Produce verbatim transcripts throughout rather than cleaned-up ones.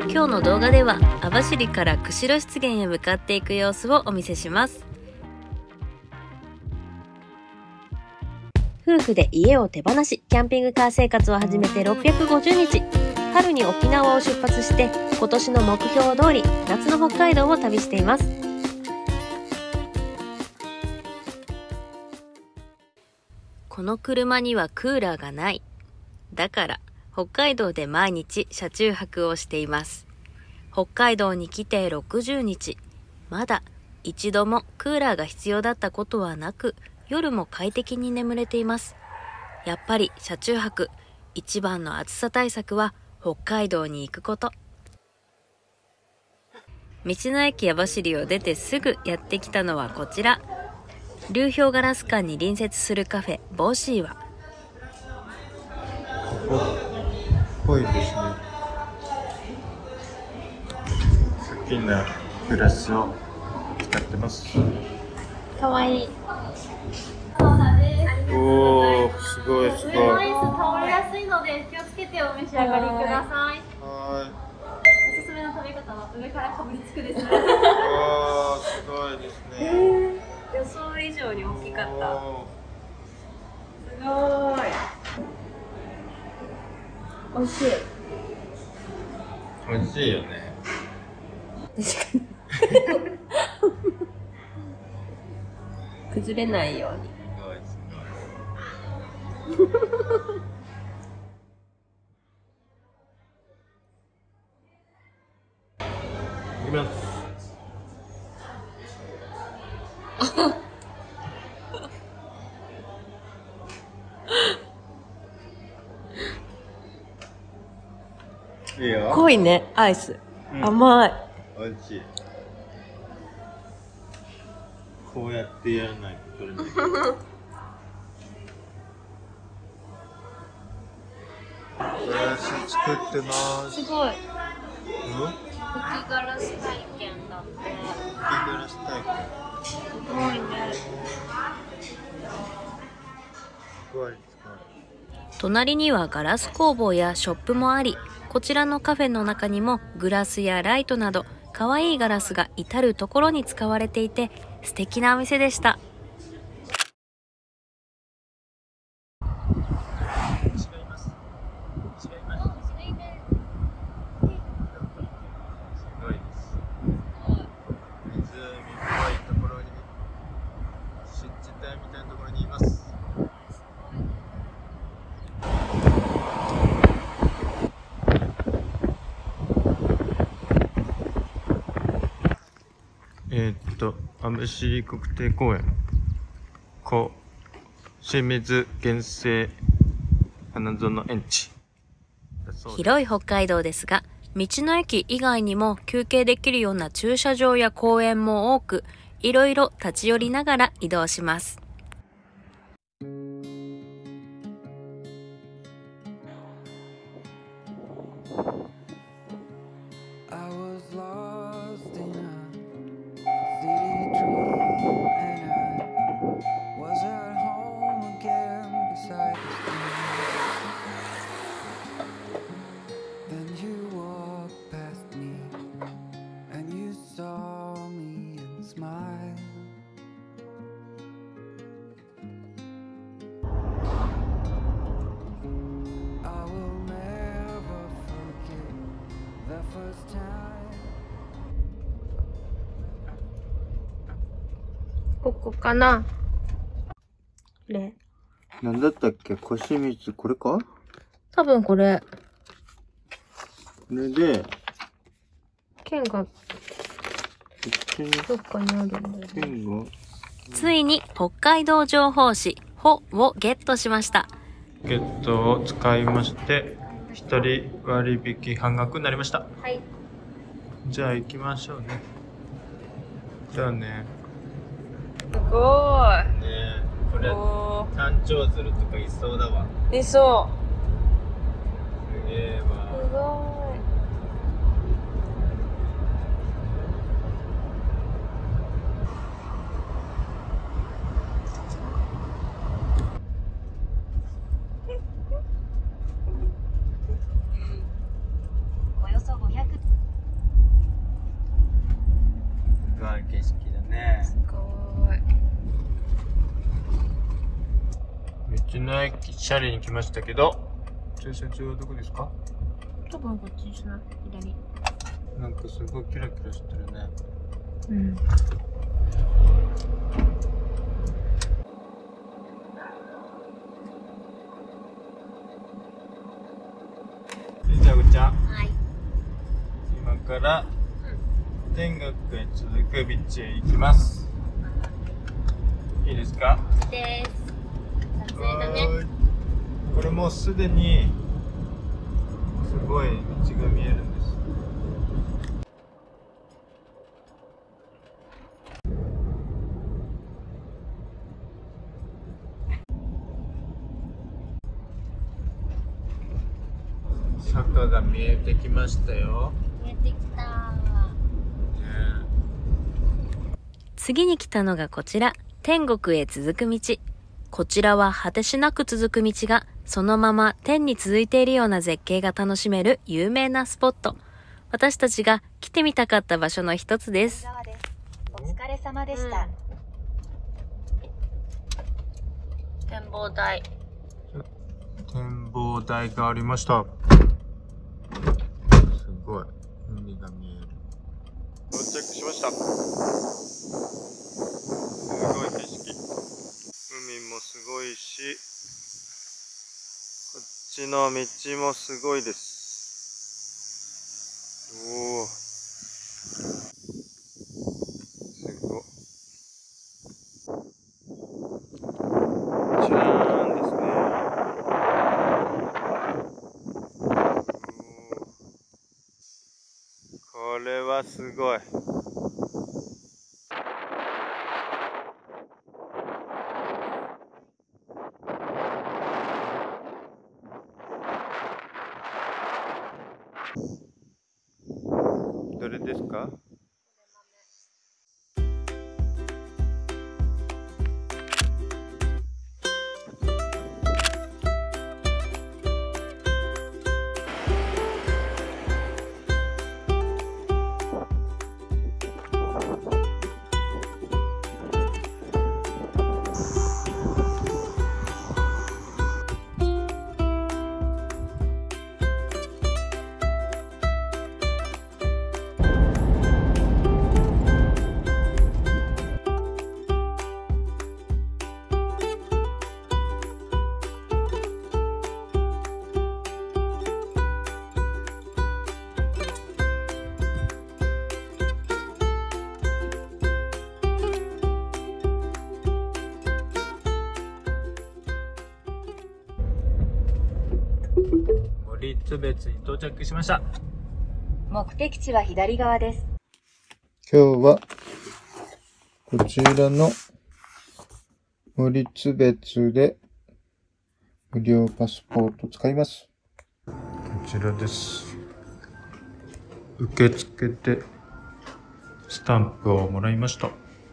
今日の動画では網走から釧路湿原へ向かっていく様子をお見せします。夫婦で家を手放しキャンピングカー生活を始めてろっぴゃくごじゅうにち、春に沖縄を出発して今年の目標通り夏の北海道を旅しています。この車にはクーラーがない。だから北海道で毎日車中泊をしています。北海道に来てろくじゅうにち、まだ一度もクーラーが必要だったことはなく、夜も快適に眠れています。やっぱり車中泊、一番の暑さ対策は北海道に行くこと。道の駅網走を出てすぐやってきたのはこちら。流氷ガラス館に隣接するカフェボーシーワ。 ここっぽいですね。好きなグラスを使ってます。 かわいい。 おー、すごいすごい。 アイス倒れやすいので気をつけてお召し上がりください。 はい。 おすすめの食べ方は上からかぶりつくです。 わー、すごいですね。 予想以上に大きかった。 おすごい。美味しい。 ー、美味しいよね。 崩れないように。 すごいすごい。いきます。いいよ。 濃いね、アイス。うん、甘い。 美味しい。こうやってやらないと取れない。ガラス作ってます。 すごい。 うん？ 吹きガラス体験だって。 吹きガラス体験。 すごいね。 すごい。 隣にはガラス工房やショップもあり、こちらのカフェの中にもグラスやライトなど可愛いガラスが至るところに使われていて素敵なお店でした。 えー、っと網走国定公園小清水原生花園園地。 広い北海道ですが、道の駅以外にも休憩できるような駐車場や公園も多く、いろいろ立ち寄りながら移動します。 ここかな。これ。 なんだったっけ、小清水、これか。 多分これ。 これで。 剣が。どっかにあるんだよね。 剣が。 ついに北海道情報誌ほをゲットしました。 ゲットを使いまして、一人割引半額になりました。 はい。じゃあ行きましょうね。じゃあね。 すごーい。 ねえ、これタンチョウズルとかいそうだわ。 いそう。 すげえわ。 すごーい。 およそごひゃくの駅シャリに来ましたけど、駐車場はどこですか？ 多分こっちにしな、左。 なんかすごいキラキラしてるね。 うん。 じゃあ、ぐちゃん。 はい。 今から、天国へ続く道へ行きます。いいですか？ いいです。撮影だね。 これもうすでに、すごい道が見えるんです。坂が見えてきましたよ。 見えてきた。次に来たのがこちら、天国へ続く道。こちらは果てしなく続く道がそのまま天に続いているような絶景が楽しめる有名なスポット。私たちが来てみたかった場所の一つです。 お疲れ様でした。 うん、展望台。 展望台がありました。すごい海が見える。到着しました。すごい景色。海もすごいし、こっちの道もすごいです。おお、すごい。じゃーんですね。これはすごい。どれですか？森津別に到着しました。 目的地は左側です。 今日はこちらの森津別で無料パスポート使います。こちらです。受付でスタンプをもらいました。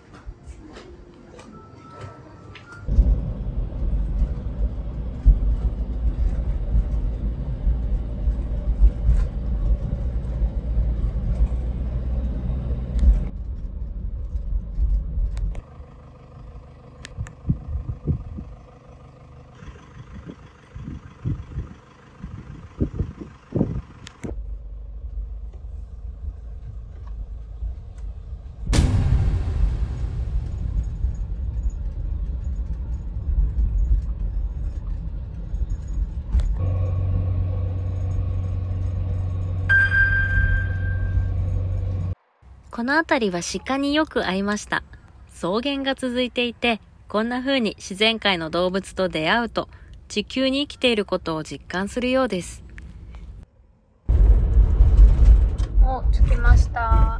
この辺りは鹿によく会いました。草原が続いていて、こんな風に自然界の動物と出会うと、地球に生きていることを実感するようです。お、着きました。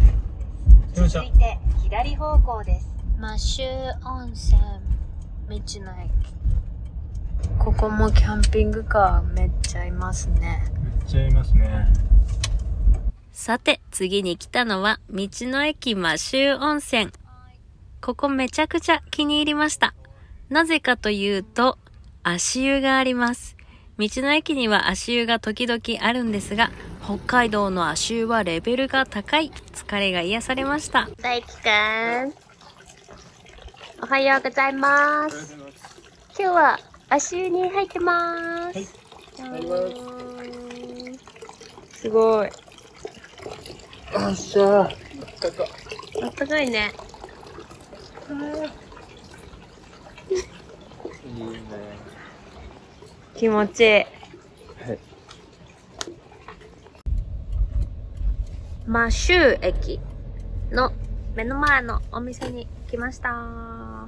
続いて左方向です。 マシュー温泉道の駅。ここもキャンピングカーめっちゃいますね。 めっちゃいますね。 さて、次に来たのは、道の駅マシュー温泉。ここめちゃくちゃ気に入りました。なぜかというと、足湯があります。道の駅には足湯が時々あるんですが、北海道の足湯はレベルが高い。疲れが癒されました。大輝くん、おはようございます。今日は足湯に入ってまーす。 はい。 すごい。 よっしゃー。あったか。 あったかいね。 いいね。 気持ちいい。 はい。 マシュー駅の目の前のお店に来ました。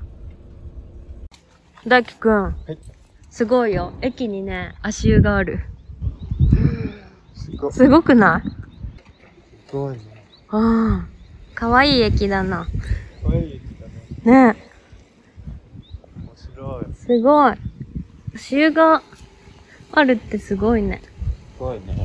大輝くん、 はい。 すごいよ。駅にね、足湯がある。 すごい。 すごくない？ すごいね。 ああ、かわいい駅だな。 かわいい駅だね。 ね面白い。 すごい。足湯があるってすごいね。 すごいね。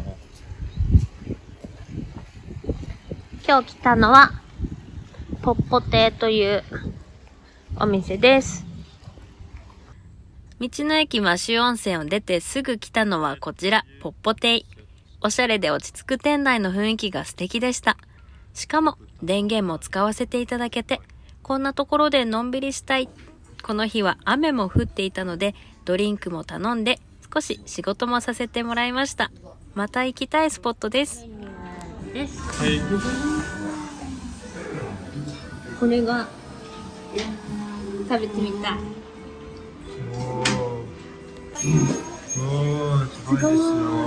今日来たのは、ポッポ亭というお店です。道の駅マシュ温泉を出てすぐ来たのはこちら、ポッポ亭。おしゃれで落ち着く店内の雰囲気が素敵でした。しかも、電源も使わせていただけて、こんなところでのんびりしたい。この日は雨も降っていたので、ドリンクも頼んで、少し仕事もさせてもらいました。また行きたいスポットです。です。 はい。 これが食べてみたい。 おー。おー、すごいですよ。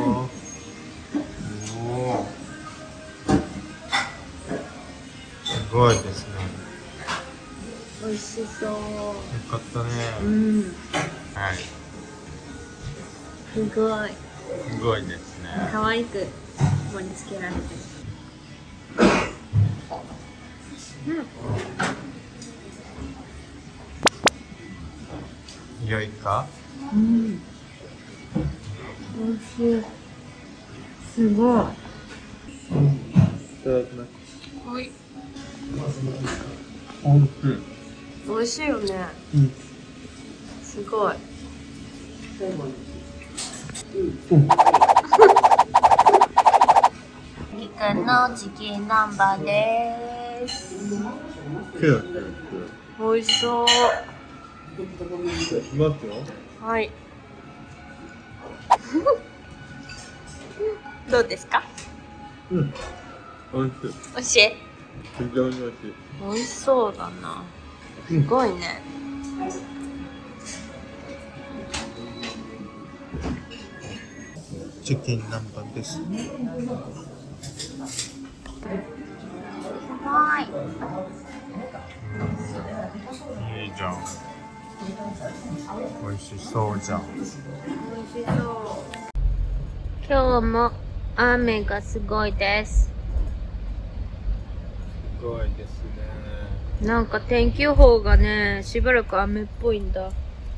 おー。すごいですね。 美味しそう。 よかったね。 うん。 はい。 すごい。 すごいですね。 可愛く盛り付けられてる。うん。 良いか？ うん。美味しい。すごい。 いただきます。 はい。 おいしい。 美味しいよね。 うん。 すごい。 うん。 みくんのチキン南蛮でーす。美味しそう。 いきますよ。 はい。どうですか？ うん。美味しい。 美味しい？ 非常に美味しい。 美味しそうだな。すごいね。 チキン南蛮です。 すごい。 いいじゃん。美味しそうじゃん。 美味しそう。今日も雨がすごいです。 すごいですね。 なんか天気予報がね、しばらく雨っぽいんだ。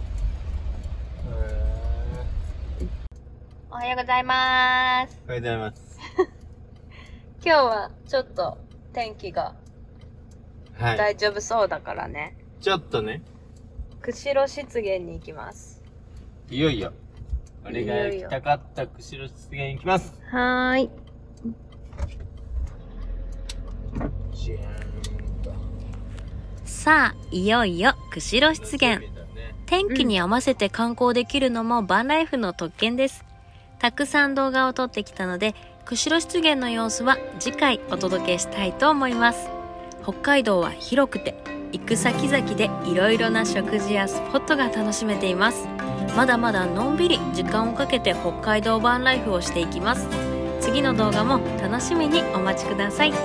おはようございます。 おはようございます。 今日はちょっと天気がはい。 大丈夫そうだからね。 ちょっとね。 釧路湿原に行きます。 いよいよ。俺が行きたかった釧路湿原に行きます。 はーい。 じゃーんと。 さあ、いよいよ釧路湿原。天気に合わせて観光できるのもバンライフの特権です。たくさん動画を撮ってきたので、釧路湿原の様子は次回お届けしたいと思います。北海道は広くて、行く先々でいろいろな食事やスポットが楽しめています。まだまだのんびり時間をかけて北海道バンライフをしていきます。次の動画も楽しみにお待ちください。